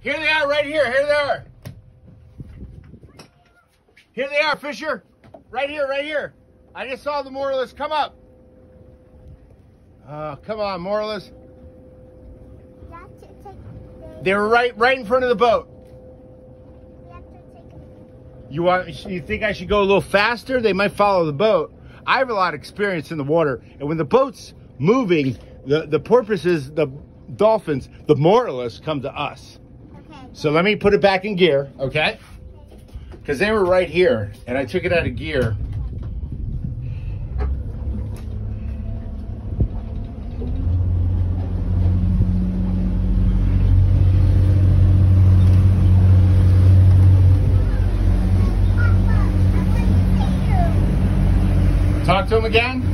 Here they are, right here. Here they are. Here they are, Fisher. Right here, right here. I just saw the Moralas. Come up. Oh, come on, Moralas. They were right in front of the boat. You think I should go a little faster? They might follow the boat. I have a lot of experience in the water, and when the boat's moving, the porpoises, the dolphins, the Moralas come to us. Okay. So let me put it back in gear, okay? Because they were right here, and I took it out of gear. Talk to him again.